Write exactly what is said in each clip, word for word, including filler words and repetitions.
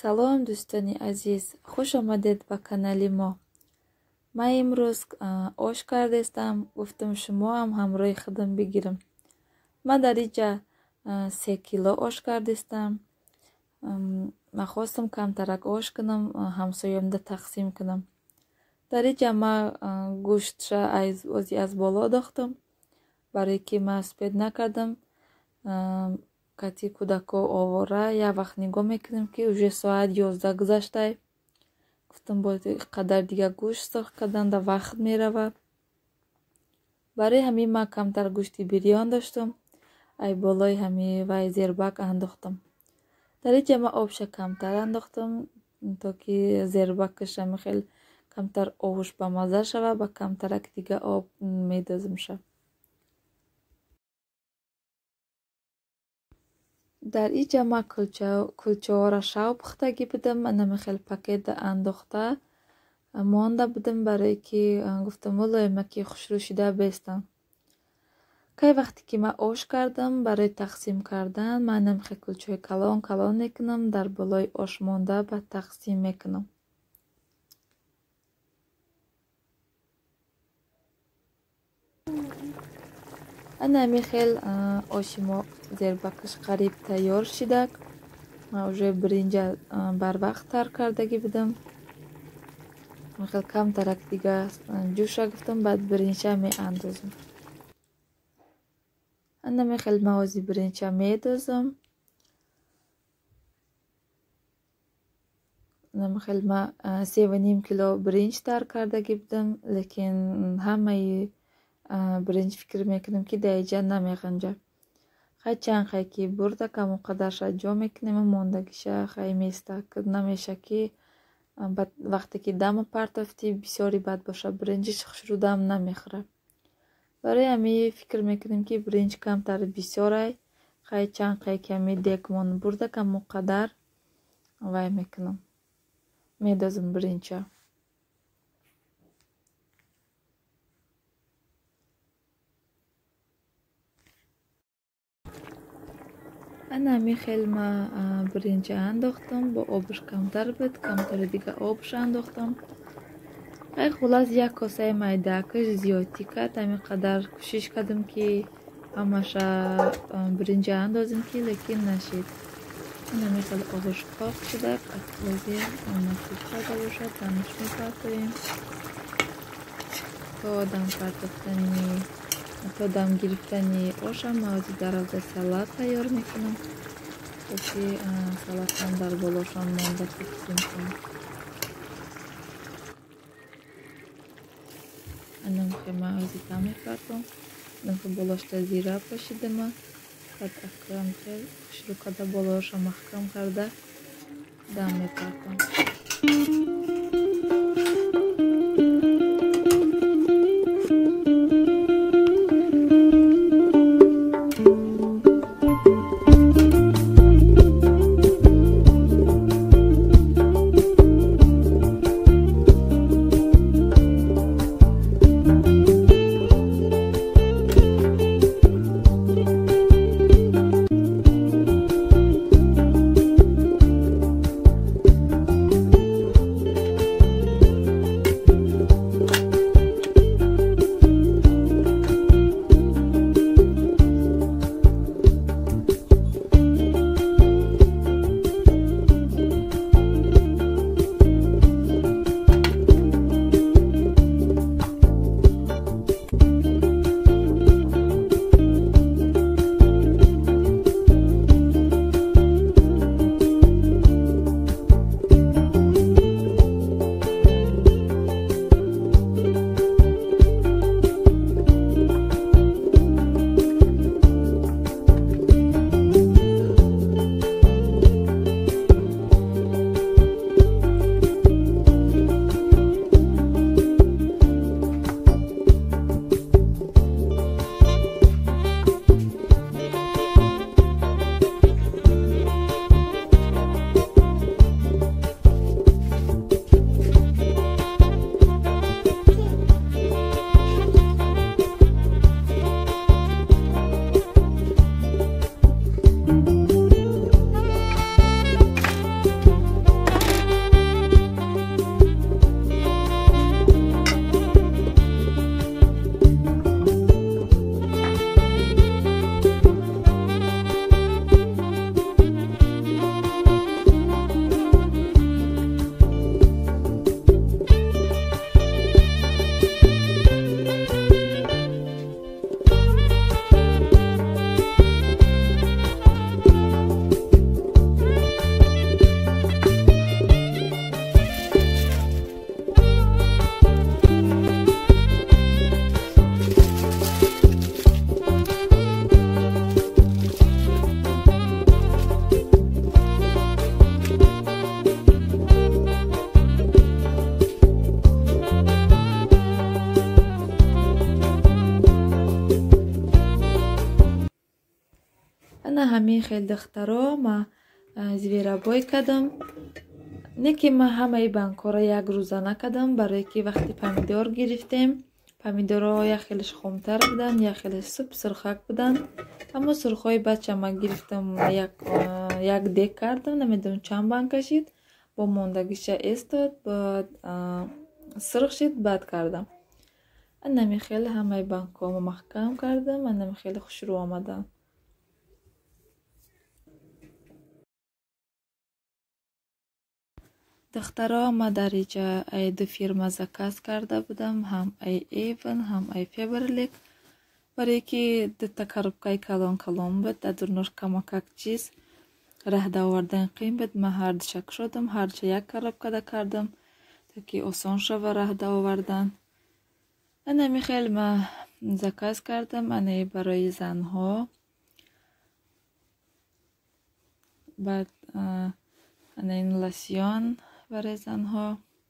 Салом, дӯстони азиз, хуш омадед ба канали мо. Ман имрӯз ош кардестам, гуфтам шумоам ҳамроҳи худам бигирам. Ман дар инҷа се кило ош кардестам. Ман хостам камтарак ош кунам, ҳамсоямда тақсим кунам. Дар инҷа ман гӯштша ози аз боло дохтам, барое ки ман спед накардам. Кати кӯдако овора, як вақт нигоҳ мекунем ки уже соат ёзда гузаштай. Гуфтам бояд қадар дига гӯшт сохт карданда вақт мерава. Барои ҳамин ман камтар гӯшти бирён доштам, ай болои ҳамин вай зербак андохтам. Дар инҷа ман обша камтар андохтам, то ки зербакаш ҳамин хеле камтар обуш ба мазза шава, ба камтарак дига об медозимша. Дар инҷа ман кулчаҳоро шав пухтагӣ будам, ҳамин хеле пакета андохта монда будам, барое ки гуфтам волои ки хушрӯ шуда бестам. Кай вақте ки ман ош кардам, барои тақсим кардан ман ҳамин хеле кулчаҳои калон калон мекунам, дар болои ош монда ба тақсим мекунам. ана ҳамин хел оши мо зербакаш қариб тайёр шидак. Ман уже биринҷа барвақт тар кардагӣ будам. ҳамин хел камтарак дига ҷӯша гуфтам, баъд биринҷа меандозам. ана ҳамин хел ман ози биринҷа медозам. ҳамин хел ман се ва ним кило биринҷ тар кардагӣ будам, лекин ҳамаи биринҷ фикр мекунам ки дар инҷа намеғанҷа. хай чанд хай ки бурда камо қадарша ҷо мекунем, мондагиша хай местак намеша ки вақте ки дама партофти бисёри бад боша, биринҷиш хушрӯ дам намехӯра. Барои ҳамин фикр мекунем ки биринҷ камтар бисёрай, хай чанд хай ки ҳамин дегмон бурда камо қадар вай мекунам, медозам биринҷа. ана ҳамин хел ман биринҷа андохтам, бо обуш камтар буд, камтари дига обуш андохтам. ай хулас як косаи майдакаш зиёдтӣ кард, ҳамин қадар кӯшиш кардам ки ҳамаша биринҷа андозем ки лекин нашид. ҳамин хел обуш қоқ шуда, лози насиб карда бошад, дамаш мепартоем то дам партофтани то дам гирифтани ошам ман ози дароза салат тайёр мекунам, то ки салатам дар болошон монда тақсим кунам. анамхе ман ози там мепартам, намхе болошта зира пошидама, баъд акам хел хушрӯ карда болоша маҳкам карда дам мепартам. ана ҳамин хел духтаро ма зверобой кардам. Не ки ма ҳамаи банкҳоро як рӯза накардам, барое ки вақти помидор гирифтем, помидорҳо як хелеш хомтар буданд, як хелеш сурхак буданд. Аммо сурхҳои бача ма гирифтам, як дек кардам, намедонам чанд банка шид, бо мондагиша эстод, баъд сирх шид, баъд кардам. Анами хеле ҳамаи банкҳоро маҳкам кардам, анами хеле хушрӯ омаданд. духтаро ма дар иҷа ай ду фирма заказ карда будам, ҳам ай Avon, ҳам ай Faberlic, барое ки дута коробкаи калон калон буд, дадурнош камакак чиз раҳда овардан қим буд. Ма ҳардуша кушодам, ҳарча як коробкада кардам, то ки осон шава раҳда овардан. анами хел ма заказ кардам, ане барои занҳо. баъд ане лосьон барои занҳо,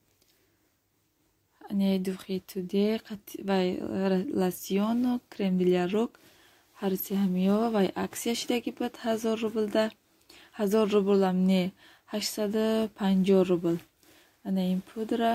ане духи туде вай лосьону крем для рук, ҳарси ҳамиё вай аксия шидаги буд ҳазор рублда, ҳазор рублам не, ҳаштсаду панҷоҳ рубл. ане ин пудра,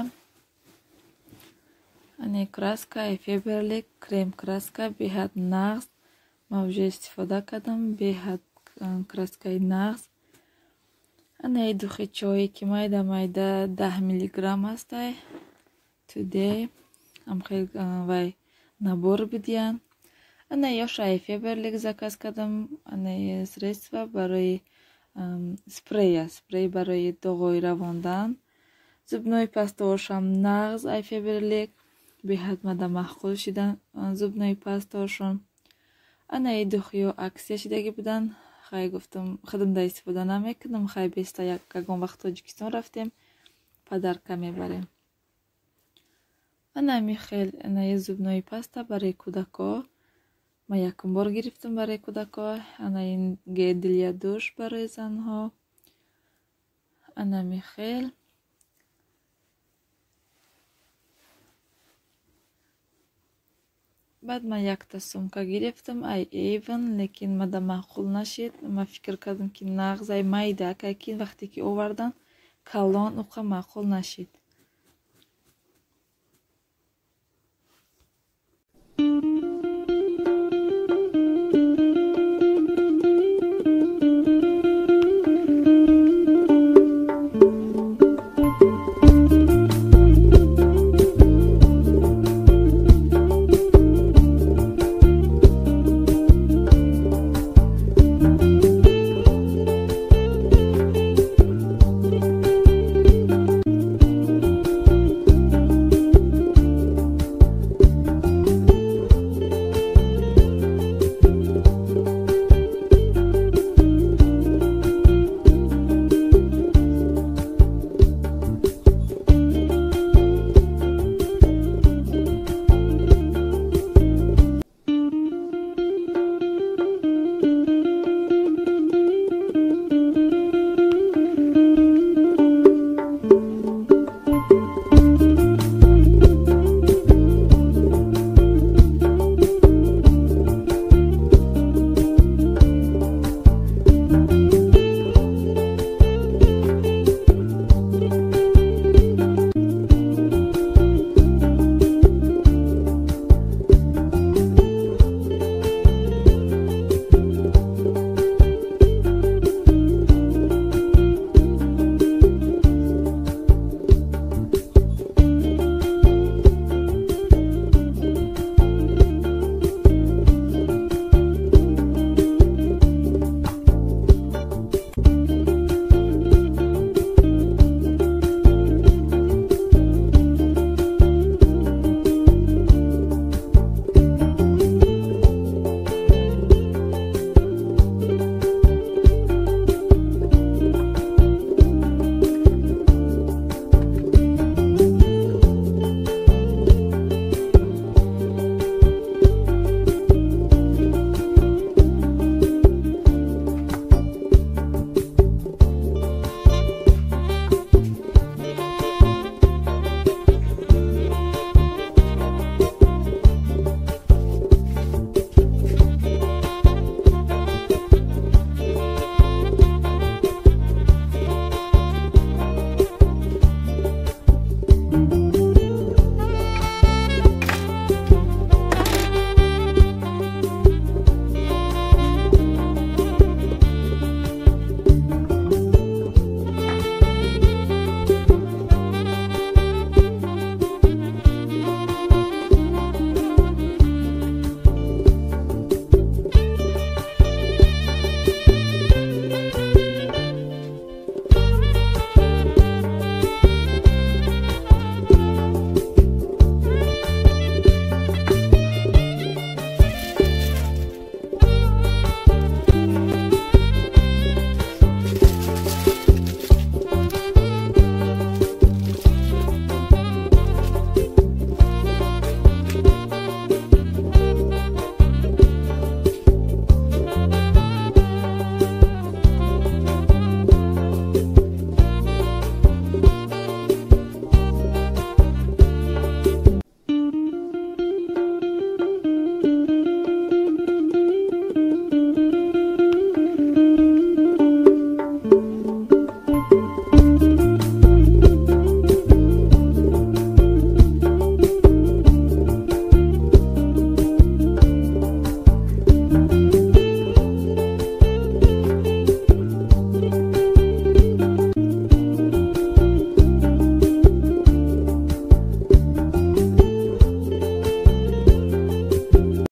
ане краска ай Faberlic, крем краска беҳад нағз, ма уже истифода кардам, беҳад краскаи нағз. ане духи чое ки майда майда даҳ миллиграмм ҳастай today, ам хел вай набор будиян. ане ёша ай Faberlic заказ кардам, ане средства барои спрея, спрей барои доғҳои равондан. зубнои пастаҳошам нағз ай Faberlic, беҳад мада маъқул шидан зубнои пастаҳошон. ана и духиҳо аксия шидаги буданд, хай гуфтам худам да истифода намекардам, хай беста ягон вақт Тоҷикистон рафтем, падарка мебарем. анами хел анаи зубнои паста барои кӯдако, ма якум бор гирифтам барои кӯдако. анаи гел для душ барои занҳо. анами хел баъд ман якта сумка гирифтам ай Avon, лекин мада маъқул нашид. ма фикр кардам ки нағз ай майда, акакин вақте ки овардан калон уқа маъқул нашид.